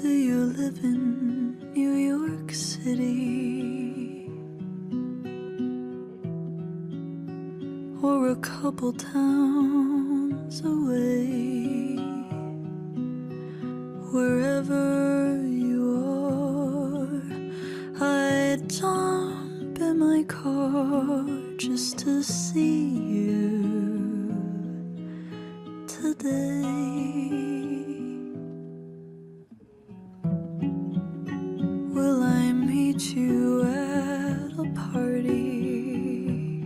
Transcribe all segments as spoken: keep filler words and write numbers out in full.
Do you live in New York City? Or a couple towns away? Wherever you are, I'd jump in my car just to see you today. Will I meet you at a party?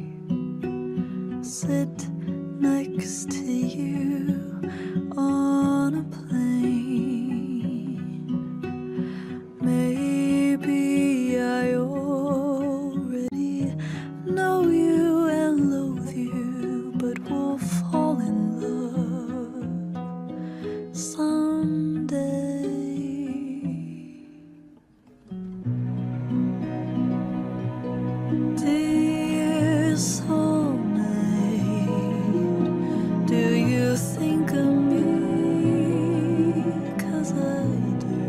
Sit next to you on a plane? Maybe I already know you and loathe you, but we'll fall in love someday. Dear soulmate, do you think of me? 'Cause I do.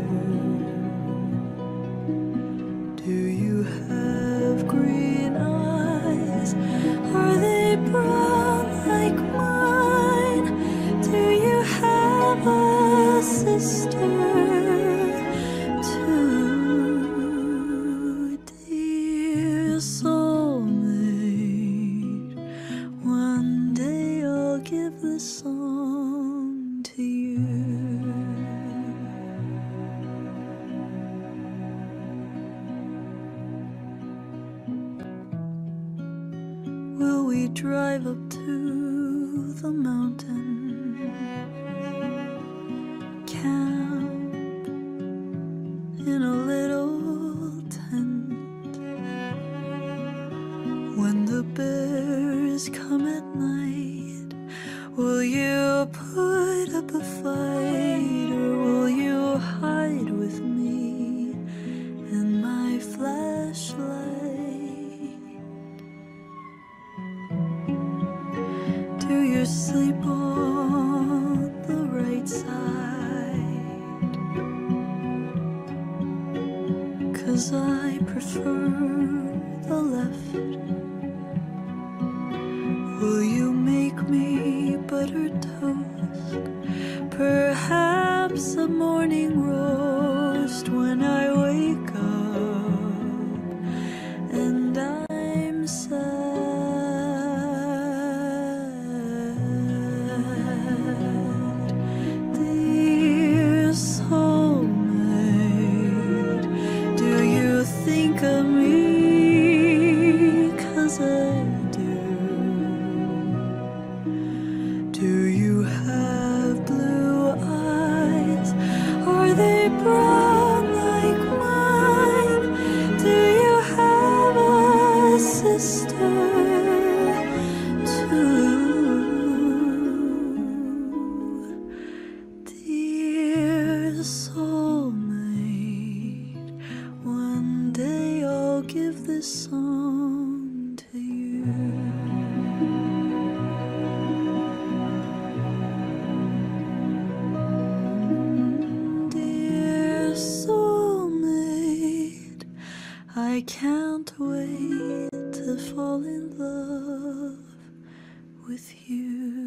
Do you have green eyes? Are they brown like mine? Do you have a sister? Soulmate, one day I'll give this song to you. Will we drive up to the mountain? Camp in a little tent? When the bears come at night, will you put up a fight, or will you hide with me and my flashlight? Do you sleep on the right side? 'Cause I prefer the left. Will you make me buttered toast? Perhaps a morning roast when I wake up and I'm sad. Dear soulmate, do you think of me? 'Cause I brown like mine? Do you have a sister too? Dear soulmate, one day I'll give this song to you. I can't wait to fall in love with you.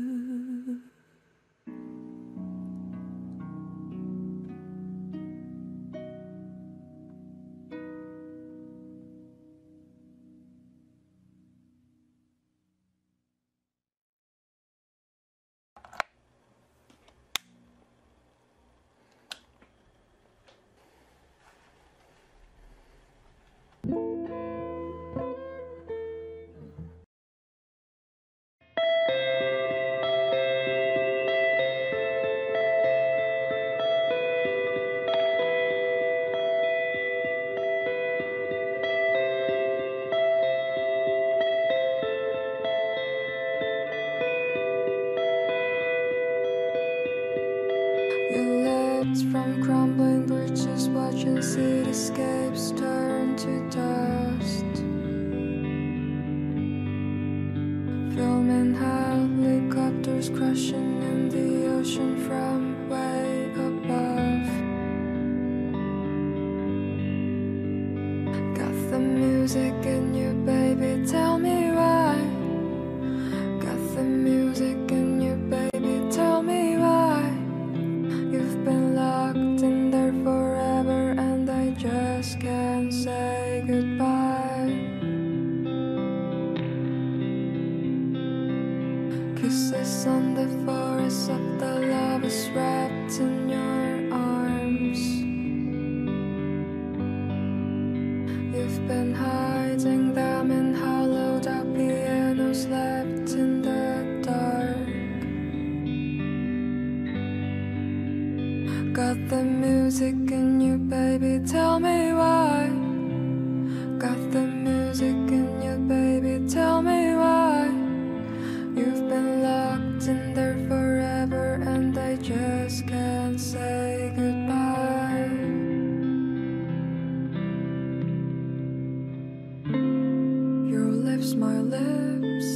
Your legs from crumbling bridges, watching cityscapes turn to dust. Filming helicopters crashing in the ocean from way above. music in you, baby, tell me why. Got the music in you, baby, tell me why. You've been locked in there forever and I just can't say goodbye. Kisses on the forest of the lovers wrapped in your arms. You've been hiding them in hollowed out pianos left in the dark. Got the music in you, baby, tell me why. Got the music in you, baby, tell me why. You've been locked in there forever and I just can't say goodbye. Your lips, my lips,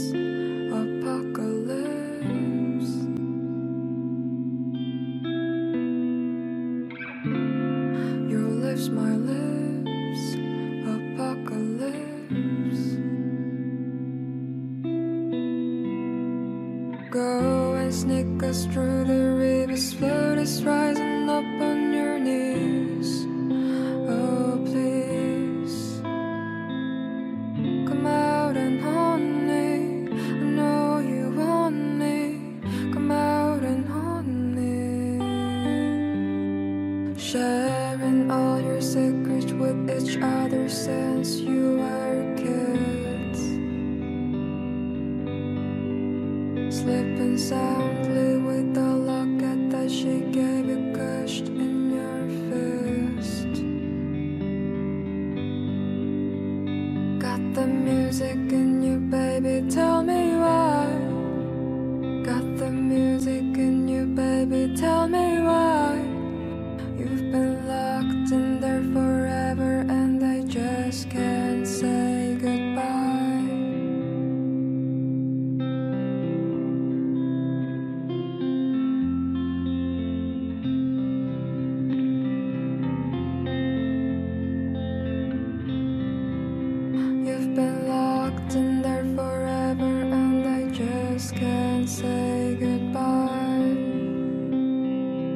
apocalypse. Your lips, my lips, apocalypse. Go and sneak us through the rivers, float us rising up on your knees. Oh please, come out and haunt me. I know you want me. Come out and haunt me. Sharing all your secrets with each other since you were kids. Sleeping soundly with the locket that she gave you crushed in your fist. Got the music in you, baby, tell me why. Got the music in you, baby, tell me why. You've been locked in there forever and I just can't say goodbye. You've been locked in there forever and I just can't say goodbye.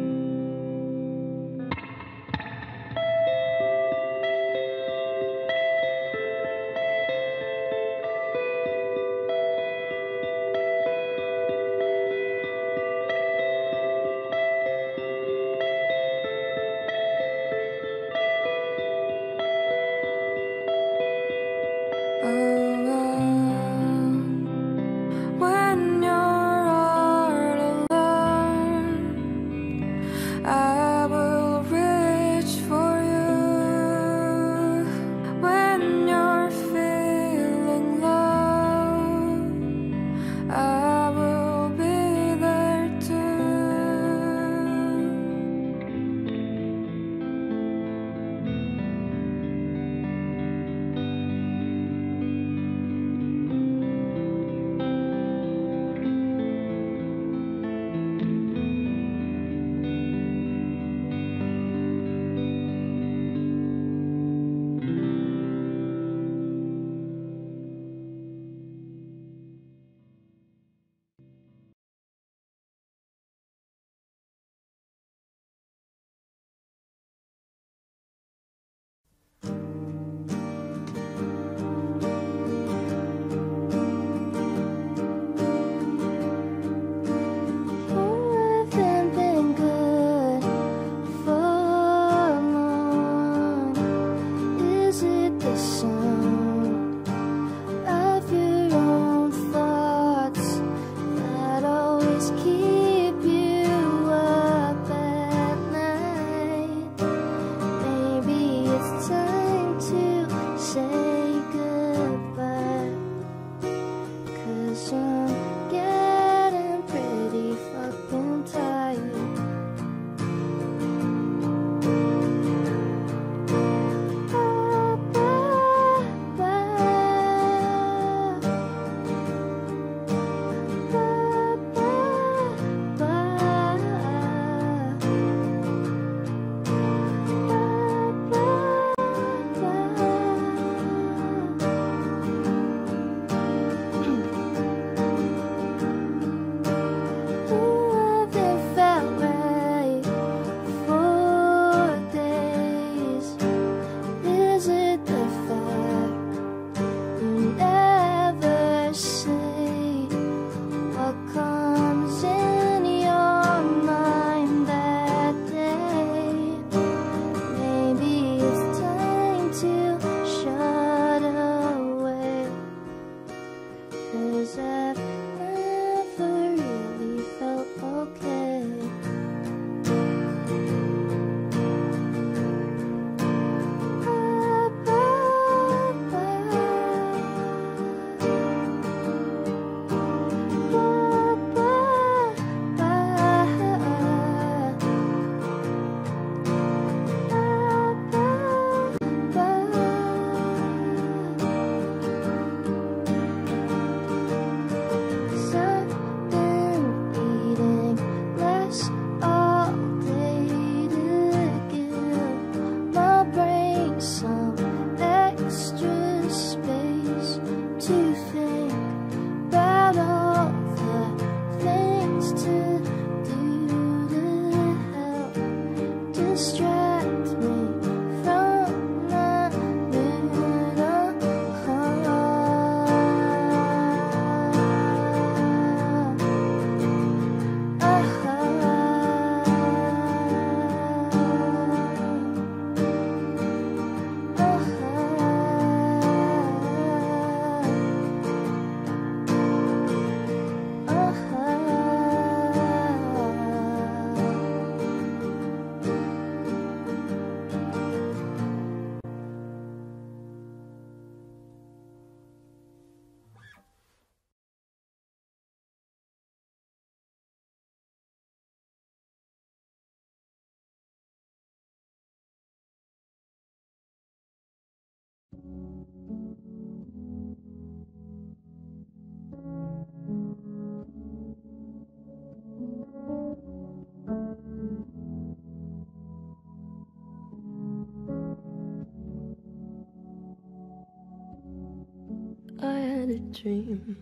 a dream.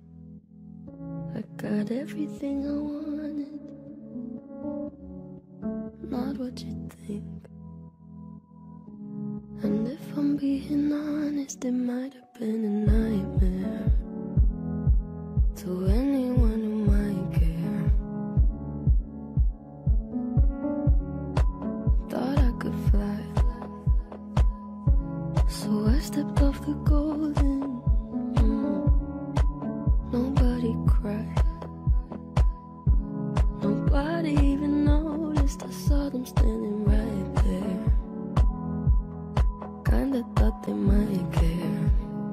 I got everything I wanted, not what you think. And if I'm being honest, it might have been a nightmare to anyone who might care. Thought I could fly, so I stepped off the golden. Mm. Nobody cried, nobody even noticed. I saw them standing right there. Kinda thought they might care.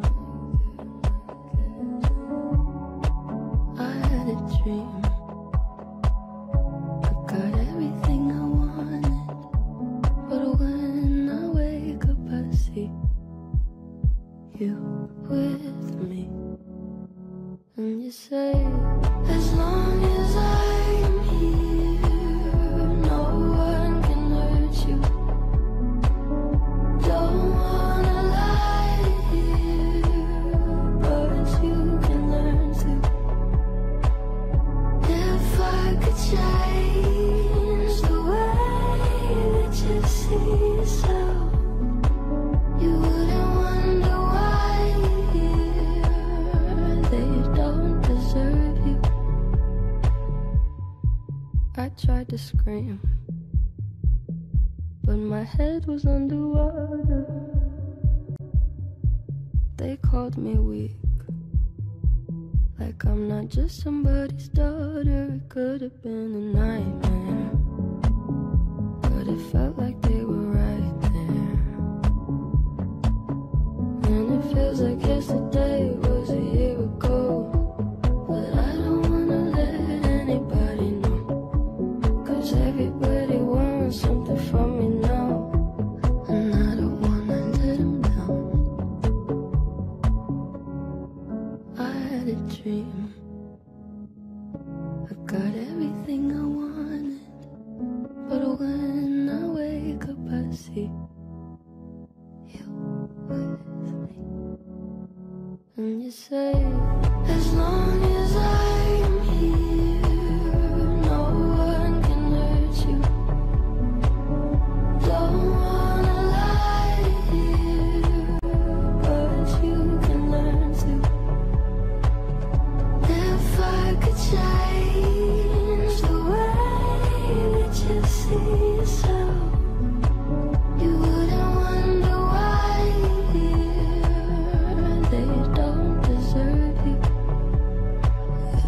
I had a dream, I got everything I wanted, but when I wake up I see you with me. And you say, as long as I'm here, no one can hurt you. Don't wanna lie here, but you can learn to. If I could change the way that you see yourself, you wouldn't wonder why they don't deserve you. I tried to scream, but my head was underwater. They called me weak, like I'm not just somebody's daughter. It could have been a nightmare, but it felt like they were right there. And it feels like yesterday was a year ago, but I don't wanna let anybody know, 'cause everybody wants something from me now, and I don't wanna let them down. I had a dream, I got everything I wanted, but when I wake up I see you with me. And you say, as long as I'm here, no one can hurt you. Don't wanna lie here, but you can learn to. If I could change the way that you see yourself, you wouldn't wonder why they don't deserve you.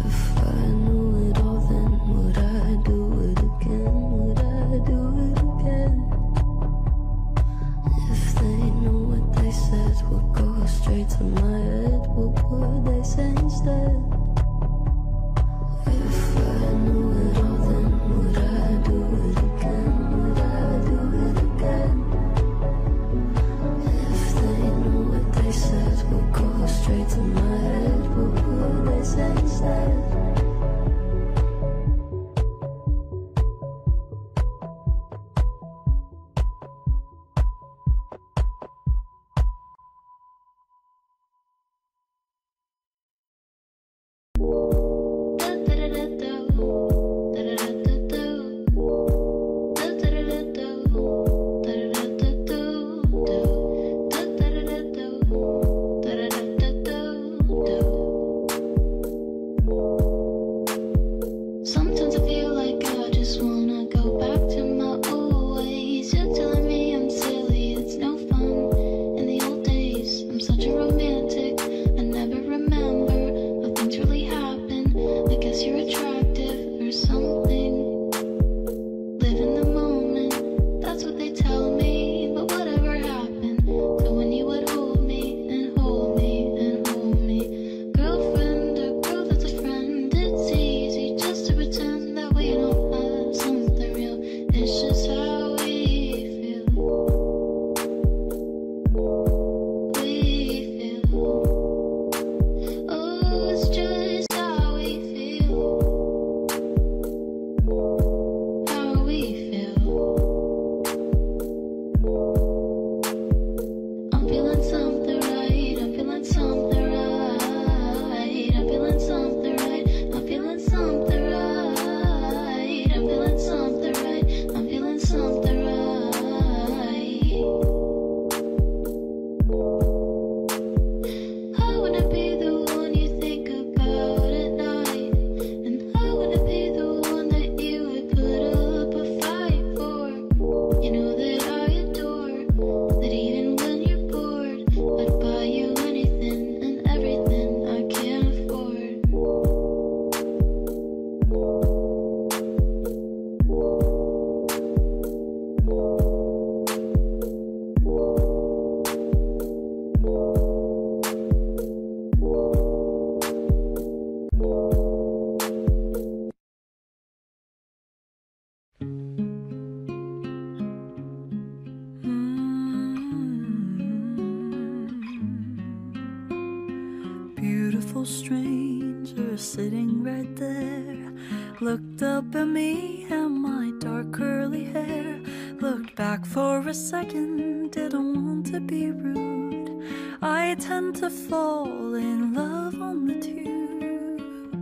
Beautiful stranger sitting right there, looked up at me and my dark curly hair, looked back for a second, didn't want to be rude. I tend to fall in love on the tube.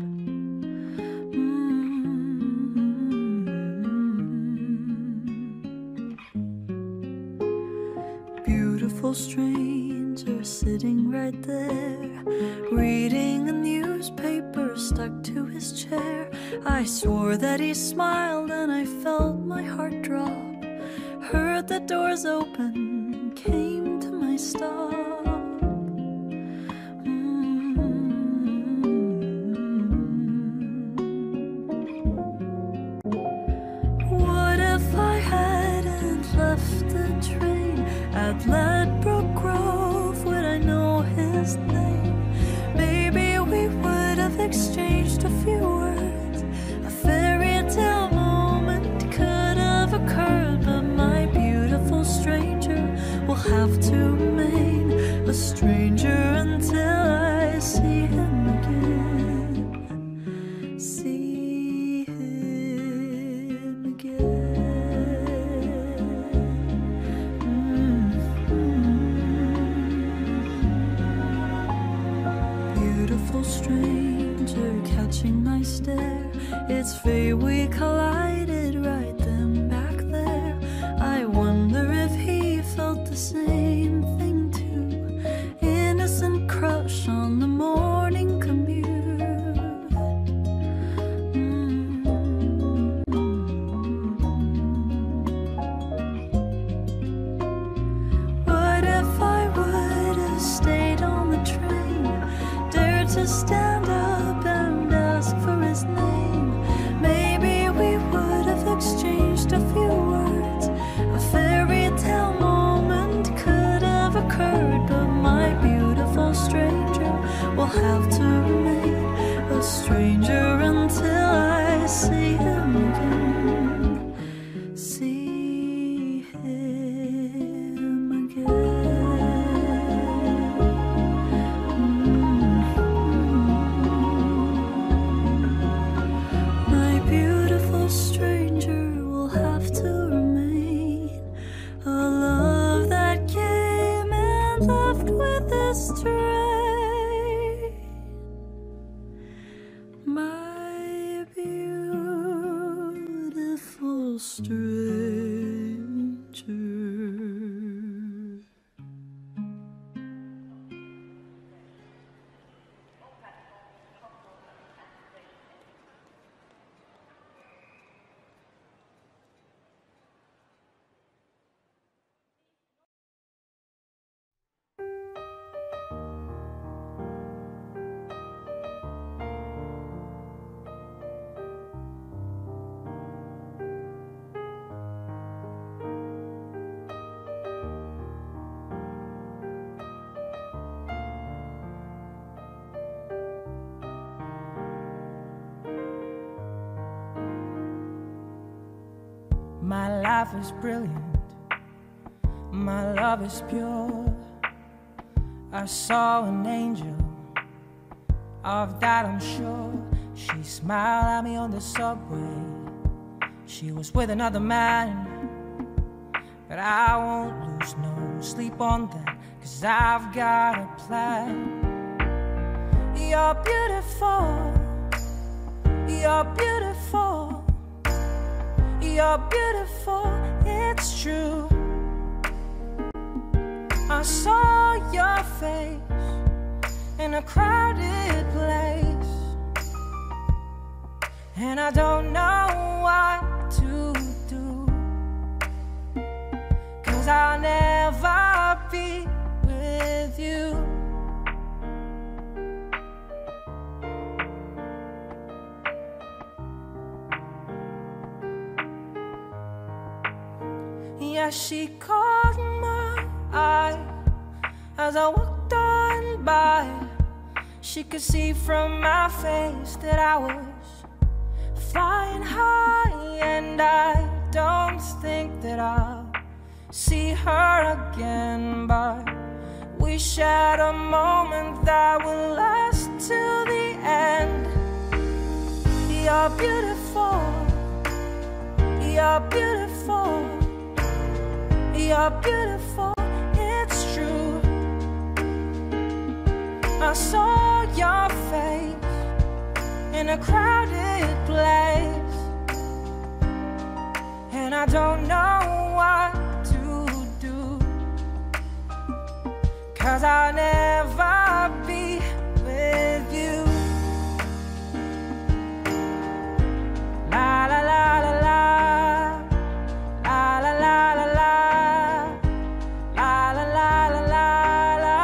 Mm-hmm. Beautiful stranger sitting right there, reading a newspaper stuck to his chair. I swore that he smiled and I felt my heart drop. Heard the doors open, came to my stop. Mm-hmm. What if I hadn't left the train at Ledbroke Grove? Would I know his name? Maybe we would have exchanged a few words. A fairy tale moment could have occurred, but my beautiful stranger will have to remain a stranger until I see him again. See him again. Mm-hmm. Beautiful stranger catching my stare. It's fate we collided right then back there. I wonder if he felt the same thing too. Innocent crush on the morning commute. Mm-hmm. What if I would have stayed on the train, dared to stand up and ask for his name? Maybe we would have exchanged a few words. A fairy tale moment could have occurred, but my beautiful stranger will have to remain a stranger until I see him again. See him again. Mm-hmm. My beautiful stranger will have to remain a love that came and left with this train. My beautiful stranger. My life is brilliant, my love is pure. I saw an angel, of that I'm sure. She smiled at me on the subway. She was with another man, but I won't lose no sleep on that, 'cause I've got a plan. You're beautiful, you're beautiful, you're beautiful, it's true. I saw your face in a crowded place, and I don't know what to do, 'cause I'll never be with you. Yeah, she caught my eye as I walked on by. She could see from my face that I was flying high, and I don't think that I'll see her again, but we shared a moment that will last You're beautiful, you're beautiful, you're beautiful, it's true. I saw your face in a crowded place, and I don't know what to do, 'cause I'll never be with you. La la la la la, la la la la la, la la la la la la.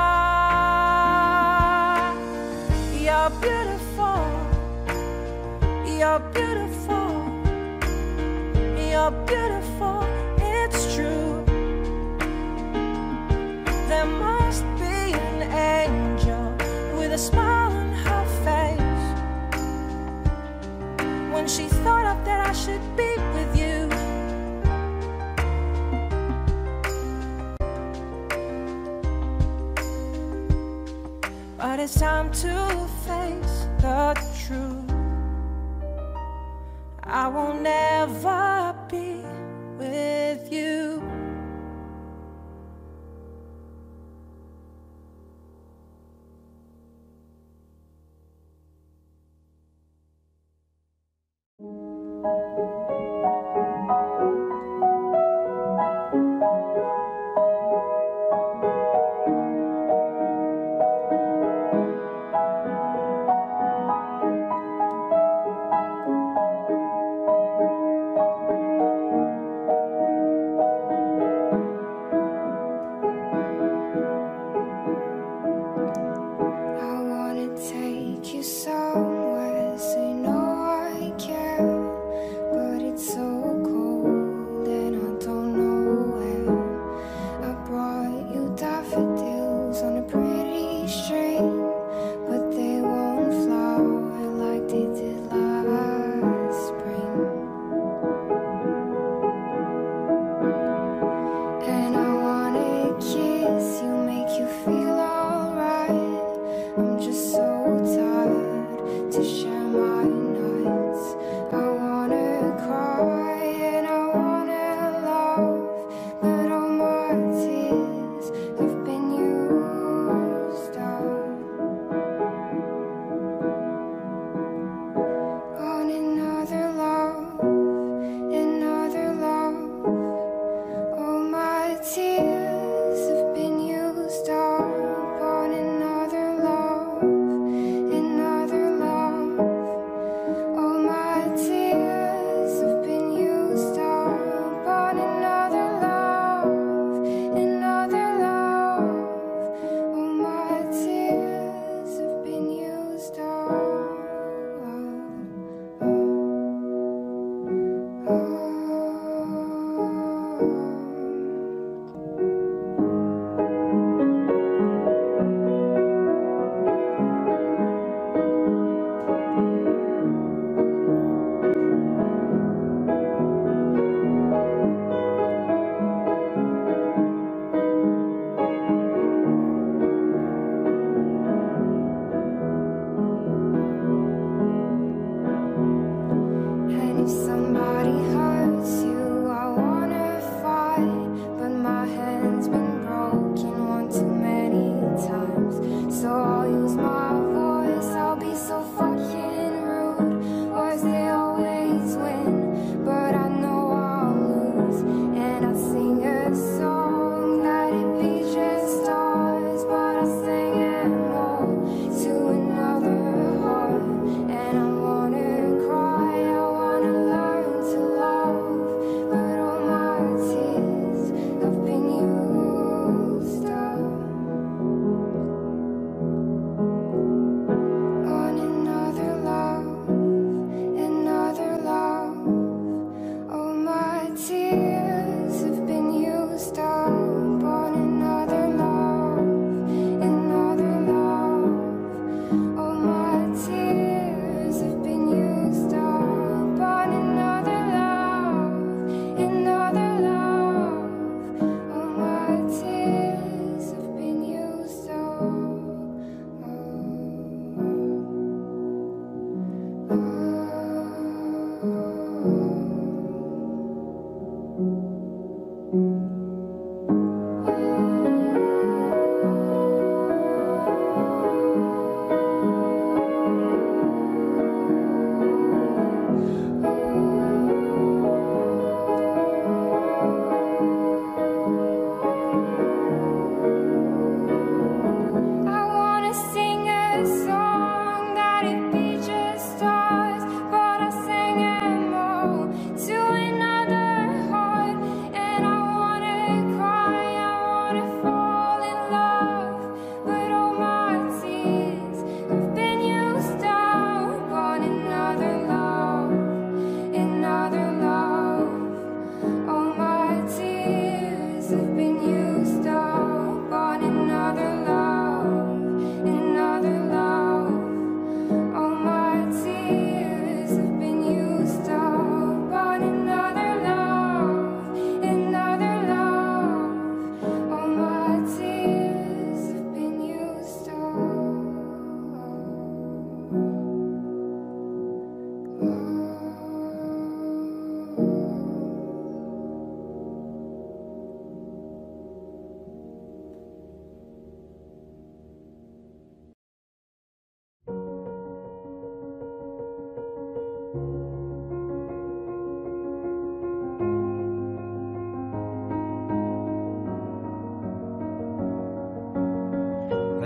You're beautiful, you're beautiful, you're beautiful, it's true. There must be an angel with a smile on her face when she thought of that I should be with you. But it's time to face the truth. I will never be with you.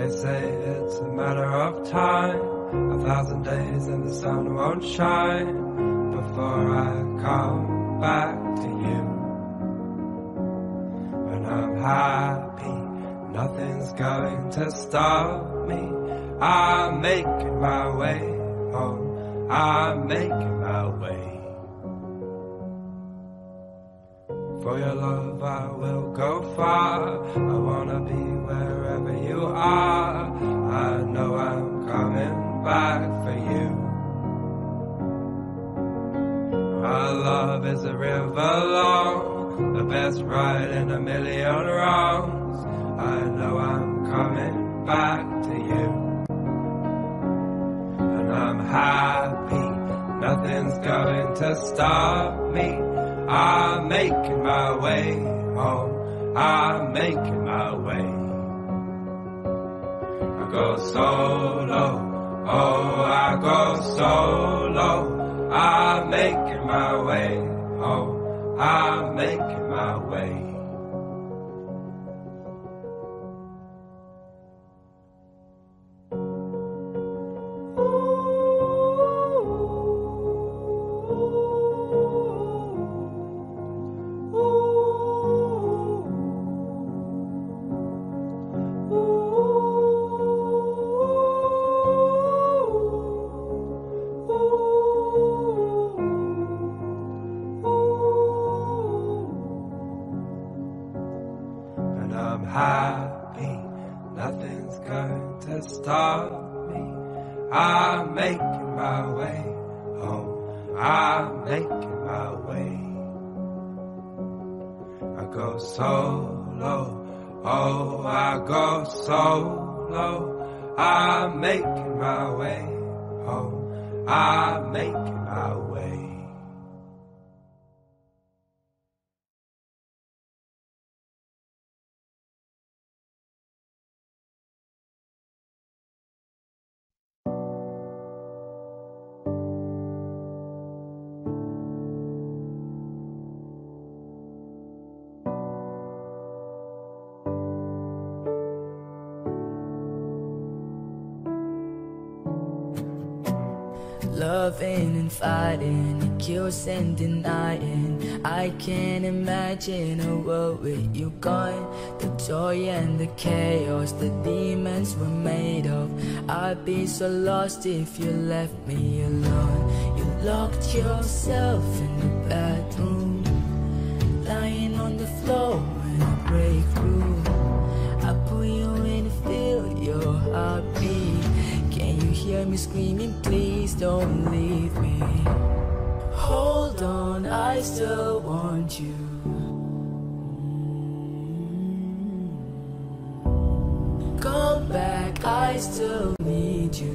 say it's a matter of time, a thousand days and the sun won't shine before I come back to you. When I'm happy, nothing's going to stop me. I'm making my way home, I'm making my way. For your love I will go far, I wanna be wherever you are. I know I'm coming back for you. Our love is a river long, the best ride in a million wrongs. I know I'm coming back to you. And I'm happy, nothing's going to stop me. I'm making my way home, I'm making my way. I go solo, oh I go solo. I'm making my way home, I'm making my way. Happy, nothing's going to stop me. I'm making my way home, I'm making my way. I go solo, oh I go solo. I'm making my way home, I'm making my way. Loving and fighting, accusing, denying. I can't imagine a world with you gone. The joy and the chaos, the demons were made of. I'd be so lost if you left me alone. You locked yourself in the bathroom, lying on the floor in a break room. I put you in to feel your heartbeat. Can you hear me screaming, please don't leave me. Hold on, I still want you. Come back, I still need you.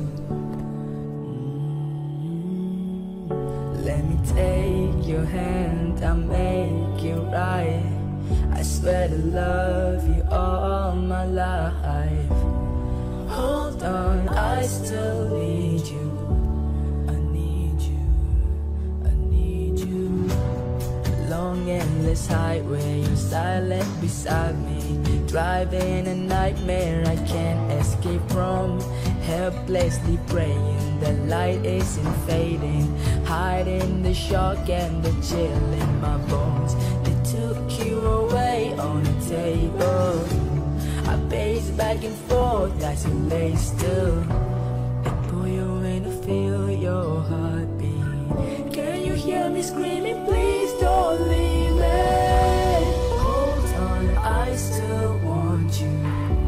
Let me take your hand, I'll make it right. I swear to love you all my life. Hold on, I still need you. I need you, I need you. Long endless highway, you're silent beside me. Driving a nightmare I can't escape from. Helplessly praying, the light isn't fading. Hiding the shock and the chill in my bones. They took you away on the table. I pace back and forth as you lay still. They pull you in to feel your heartbeat. Can you hear me screaming, please don't leave me. Hold on, I still want you.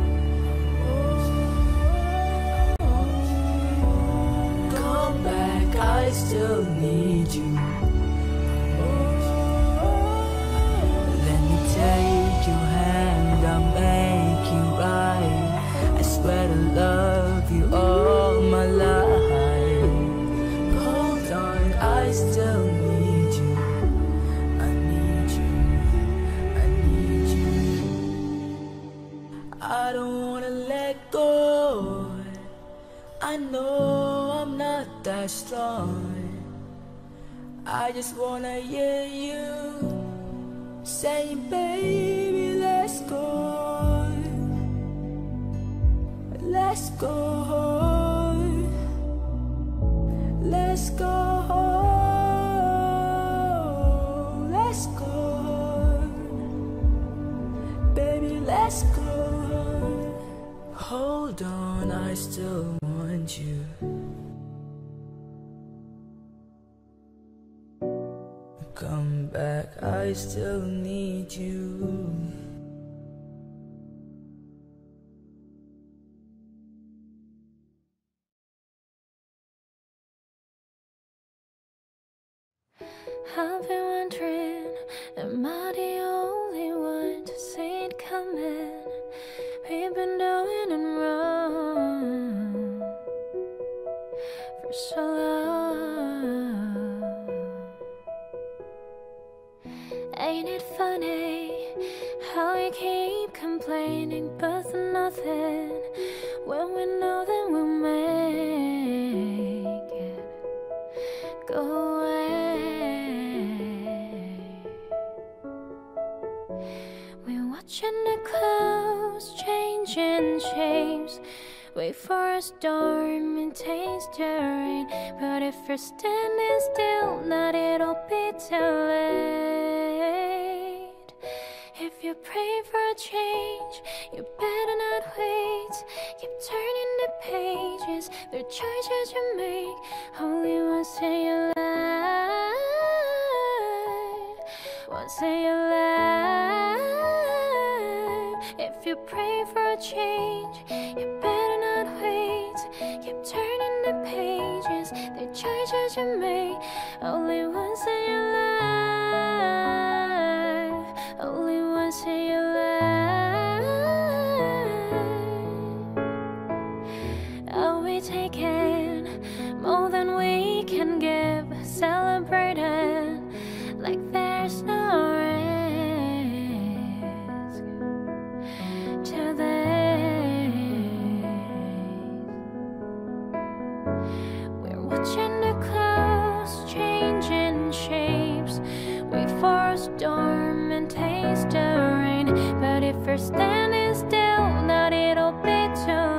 Come back, I still need you. Let me take your hand, I'll make you right. I swear to love you all my life. Hold on, I still need you. I need you, I need you. I don't wanna let go. I know I'm not that strong. I just wanna hear you saying, baby, let's go. Let's let's go. Let's go, let's go, baby, let's go. Hold on, I still want you. Come back, I still need you. I've been wondering, am I the only one to see it coming? We've been doing it wrong for so long. Ain't it funny how we keep complaining but for nothing, when we know that we'll make it go away? Watching the clouds changing shapes, wait for a storm and taste the rain. But if you're standing still, not it'll be too late. If you pray for a change, you better not wait. Keep turning the pages, the choices you make, only once in your life, once in your life. If you pray for a change, you better not wait. Keep turning the pages, the choices you make, only once in your life, only once in your life. Are we taking more than we can give, celebrating like there's no storm and taste the rain? But if you're standing still, not it'll be too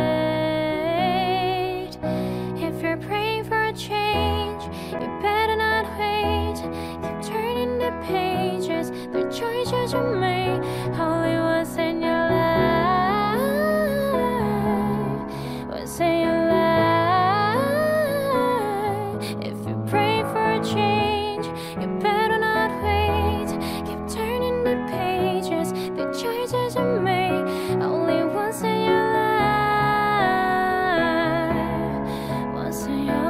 late. If you're praying for a change, you better not wait. Keep turning the pages, the choices you make, only once in your life, once in your life. If you pray for a change, you better not wait. Keep turning the pages, the choices you make, only once in your life, once in your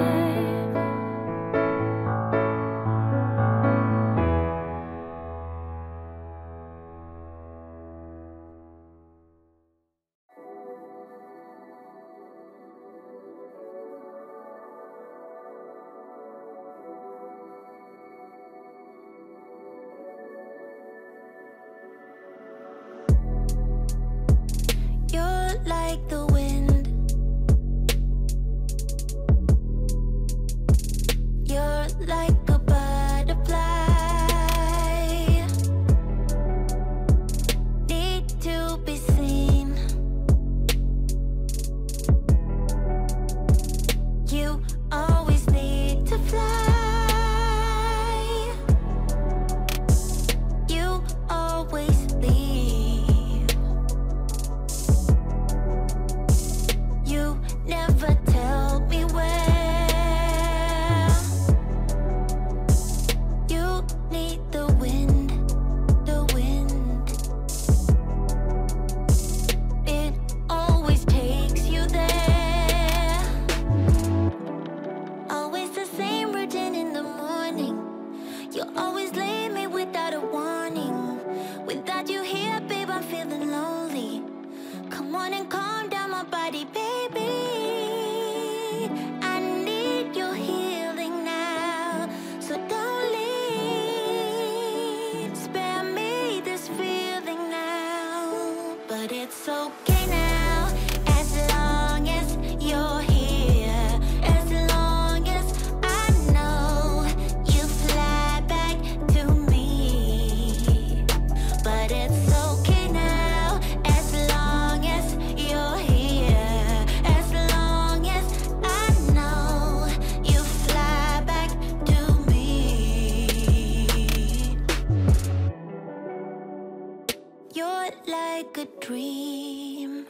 like the wind, you're like a butterfly, need to be seen. You always need to fly, you always leave, you never tell me where. You need the wind, the wind. It always takes you there. Always the same routine in the morning. You always leave me without a warning. Without you here, babe, I'm feeling lonely. Come on and calm down my body, baby. I need your healing now, so don't leave. Spare me this feeling now, but it's okay now, as long as you're here. As long as I know you fly back to me, but it's okay now, as long as you're here. like a dream.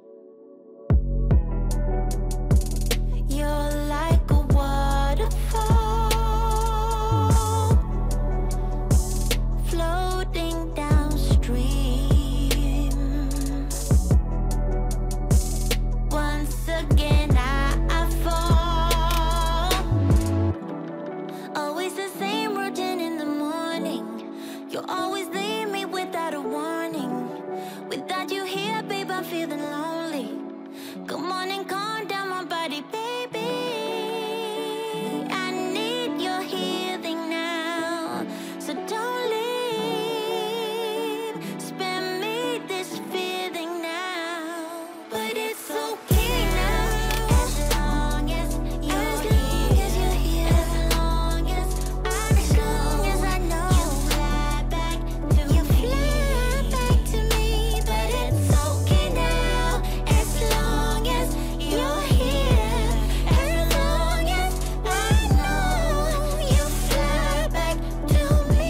You're like a waterfall floating downstream. Once again I, I fall. Always the same routine in the morning. You always leave me without a warning. Without you here, babe, I'm feeling lonely. Come on and calm down my body, baby. I need your healing now, so don't leave. Spare me this feeling now, but it's okay now. As long as you're here, as long as as long as I know you fly back to me, you fly back to me. But it's okay now, as long as you're here, as long as I know you fly back to me.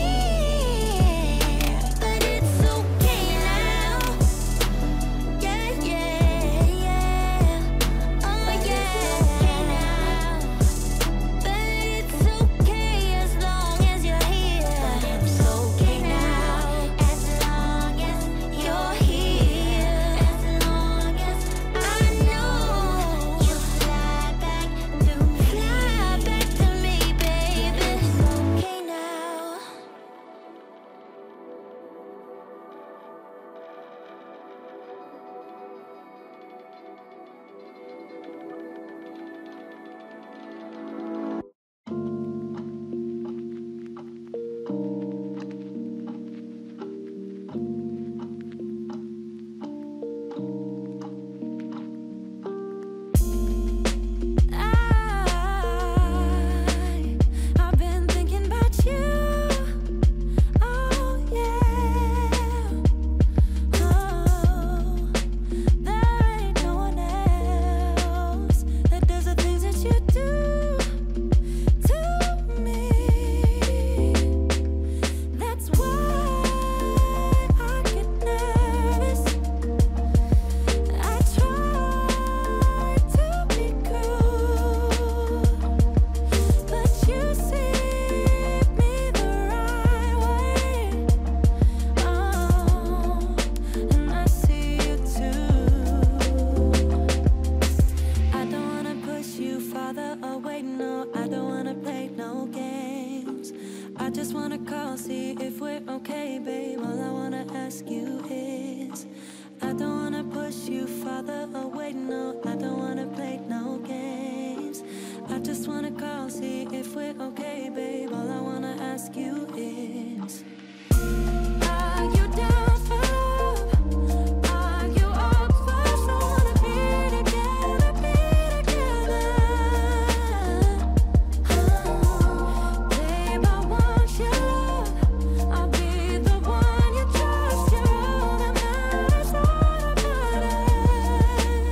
But it's okay now, yeah, yeah, yeah, oh yeah, but it's okay as long as you're here. But it's okay now, as long as you're here, as long as I know you fly back to fly back to me, baby. It's okay now. I, I've been thinking about you. Oh yeah. Oh, there ain't no one else that does the things that you do to me. That's why I get nervous. I try to be cool, but you see me the right way. Oh, and I see you too. I don't wanna push you farther away, no. I don't wanna play no games. I just wanna call, see if we're okay, babe. All I wanna ask you is, I don't wanna push you farther away, no. I don't wanna play no games. I just wanna call, see if we're okay, babe. All I wanna ask you is, are you down for love? Are you up for wanna be together, be together? Babe, I want your love. I'll be the one you trust. You're all that matters, all that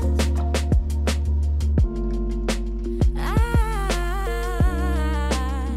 matters. I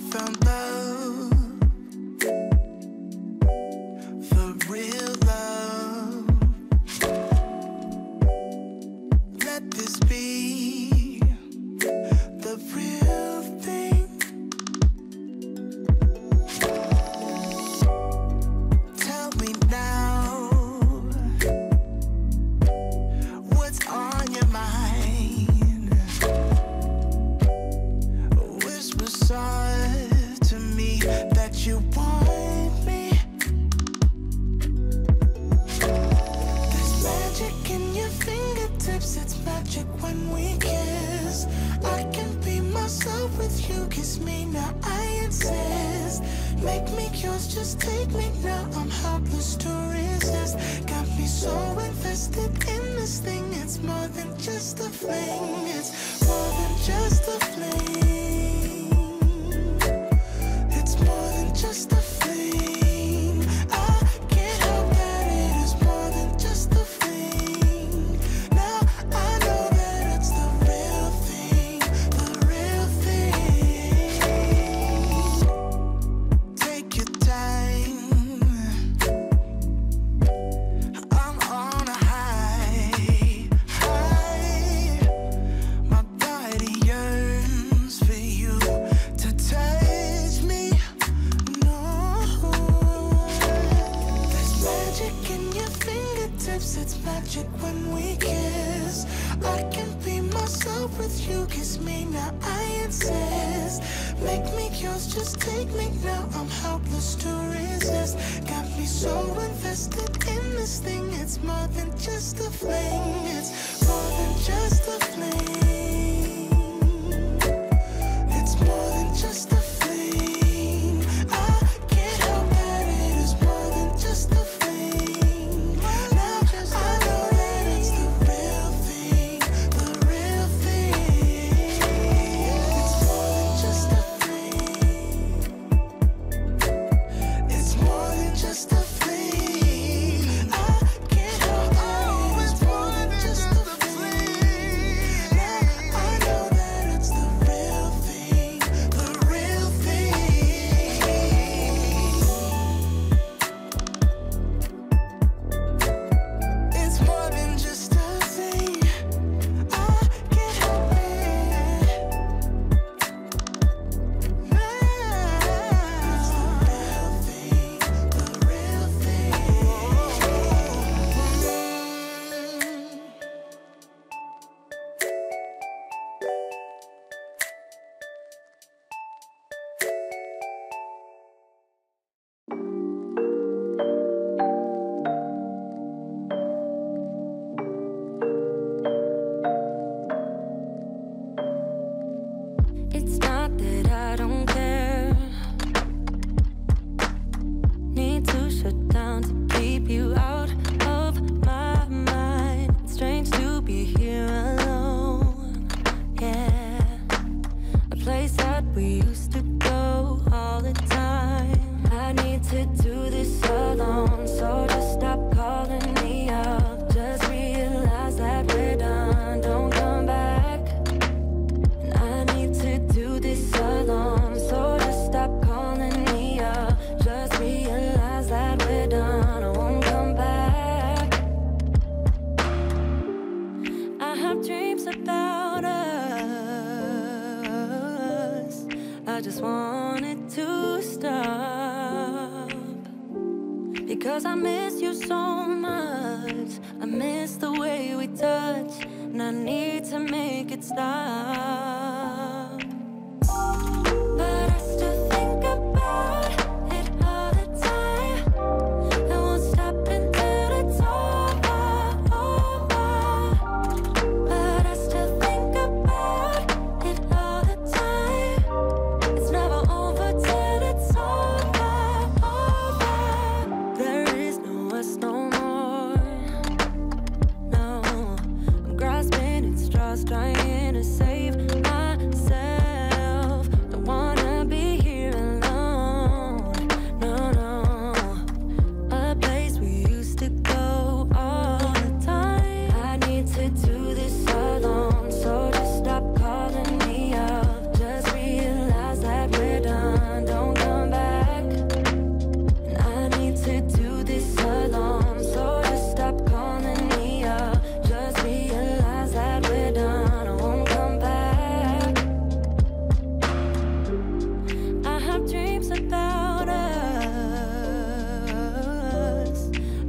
found love, for real love. Let this be the real thing. Tell me now, what's on your mind? Whisper soft to me that you want me. There's magic in your fingertips, it's magic when we kiss. I can be myself with you, kiss me now, I insist. Make me yours, just take me now, I'm helpless to resist. Got me so invested in this thing, it's more than just a fling. It's more than just a fling. It's more than just a fling. I can't help that it is more than just a fling. Now I know that it's the real thing, the real thing. Take your time, I'm on a high, high. My body yearns for you to touch me. No, there's magic in your fingertips, it's magic when we kiss. I can be myself with you, kiss me now, I insist. Make me yours, just take me now, I'm helpless to resist. Got me so invested in this thing, it's more than just a fling. It's more than just a fling. It's more than just a fling. I can't help that it is more than just a fling. Now I know that it's the real thing, the real thing. It's more than just a fling. It's more than just a fling. I can't help that it is more than just a fling. Now I know that it's the real thing, the real thing. It's more than just a thing. I can't help it. It's the real thing, the real thing. It's not that I don't care. Need to shut down to keep you out of my mind. It's strange to be here alone. Yeah, a place that we used to go all the time. I need to do this alone, so just stop calling me up. Just realize that we're done. Don't come back. And I need to do this alone, so just stop calling me up. Just realize that we're done. I won't come back. I have dreams about us. I just want it to stop, because I miss you so much. I miss the way we touch, and I need to make it stop. But I still think about it all the time. I won't stop until it's over, over. But I still think about it all the time. It's never over till it's over, over. There is no us no more. No, I'm grasping at straws, trying to save my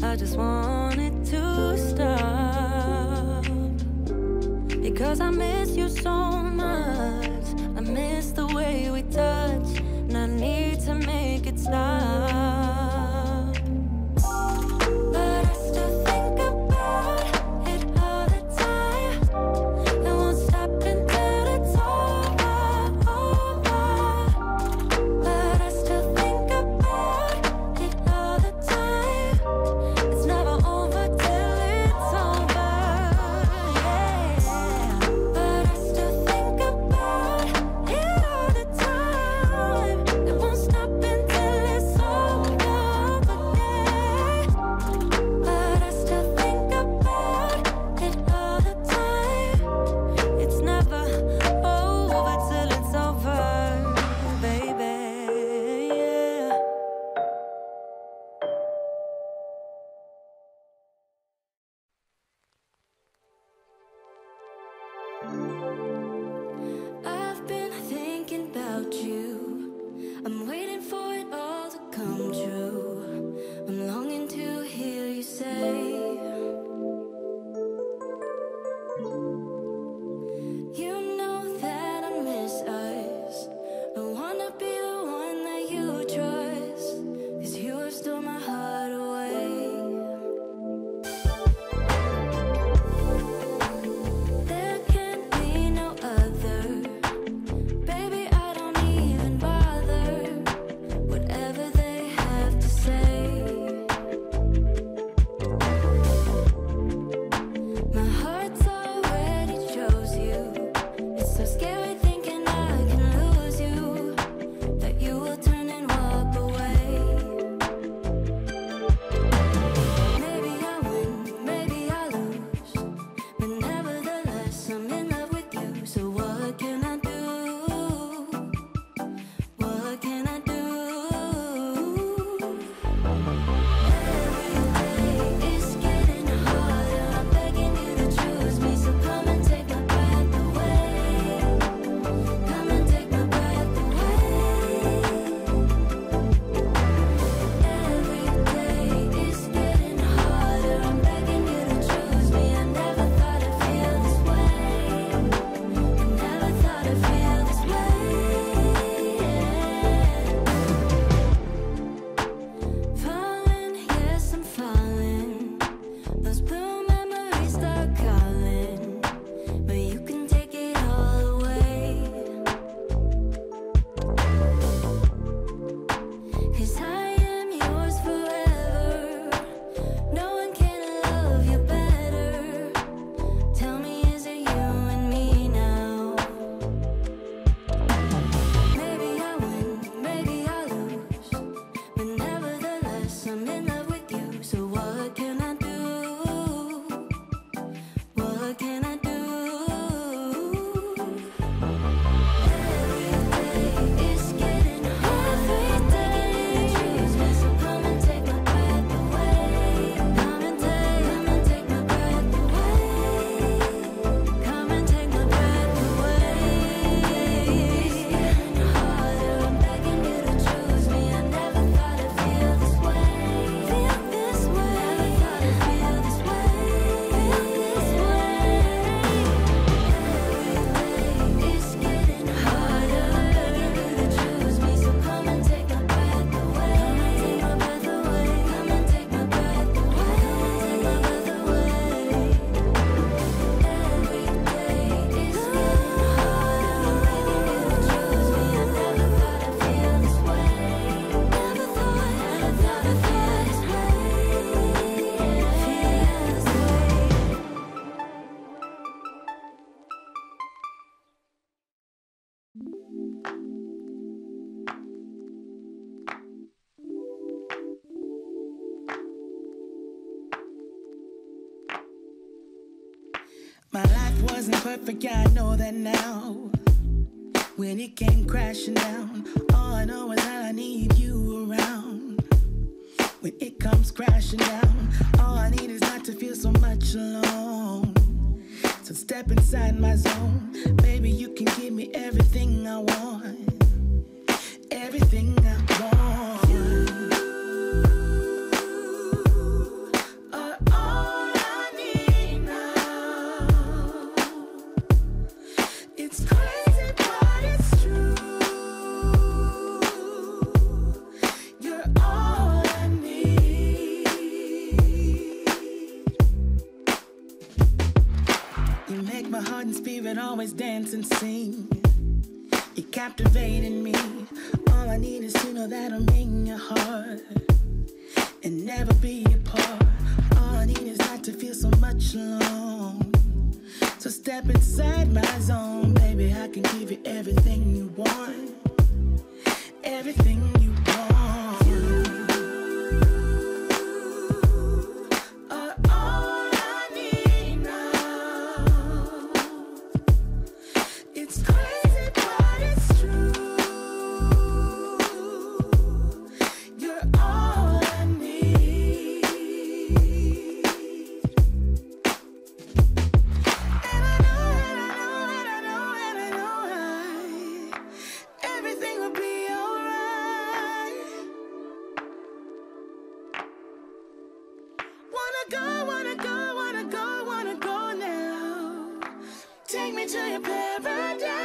I just want it to stop. Because I miss you so much. I miss the way we touch, and I need to make it stop. But I still think about it all the time. It won't stop until it's over, over. But I still think about it all the time. It's never over till it's over, yeah. But I still think about it all the time. It won't stop until it's over, yeah. But I still think about it all the time. It's never over till it's over, baby, yeah. I've been thinking about you. I'm waiting for it all to come true. I'm longing to hear you say, you know that I miss us. I wanna be the one that you trust, 'cause you have stolen my heart away. There can't be no other. Baby, I don't even bother. Whatever they have to say. My heart's already chose you. It's so scary thinking I can lose you, that you will turn and walk away. Maybe I win, maybe I lose, but nevertheless I'm in love with you. So what can I do? What can I do? Every day is getting harder. I'm begging you to choose me. So come and take my breath away. Come and take my breath away. Every day is getting harder. I'm begging you to choose me. I never thought I'd feel this way. I never thought I'd feel this way. Falling, yes, I'm falling. Those blue memories start calling, but you can take it all away. 'Cause I am yours forever. No one can love you better. Tell me, is it you and me now? Maybe I win, maybe I lose, but nevertheless I'm in love with you. So what can I do? What can I do? Every day is getting harder. I'm begging you to choose me. So come and take my breath away. Come and take, come and take my breath away. Come and take my breath away. It's getting harder. I'm begging you to choose me. I never thought I'd feel this way. Feel this way. Never thought I'd feel this way. Feel this way. Every day is getting harder. I'm begging you to choose me. So come and take my breath away. Come and take my breath away. Come and take my breath away. Take my breath away. Every day is getting harder. I'm begging you to choose me. I never thought I'd feel this way. Never thought, never thought I'd feel this way. Feel this way. My life wasn't perfect, yeah, I know that now. When it came crashing down, all I know is that I need you around. When it comes crashing down, all I need is not to feel so much alone. So step inside my zone, baby, you can give me everything I want. Everything I want. could always dance and sing. You're captivating me. All I need is to know that I'm in your heart and never be apart. All I need is not to feel so much alone. So step inside my zone, baby. I can give you everything you want, everything you want. You are all I need now. It's crazy, but it's true. You're all I need. And I know, and I know, and I know, and I know I, everything will be alright. Wanna go, wanna go, wanna go, wanna go now. Take me to your paradise.